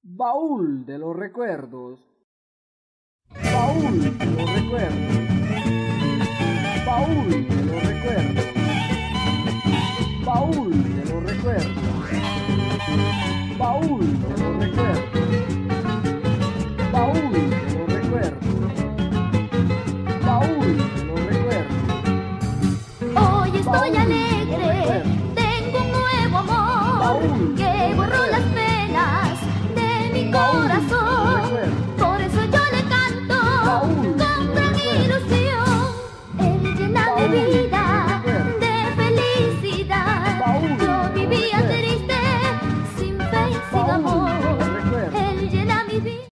Baúl de los recuerdos. Baúl de los recuerdos. Baúl de los recuerdos. Baúl de los recuerdos. Baúl de los recuerdos. Baúl de los recuerdos. Baúl de los recuerdos. Hoy estoy alegre, tengo un nuevo amor que borró las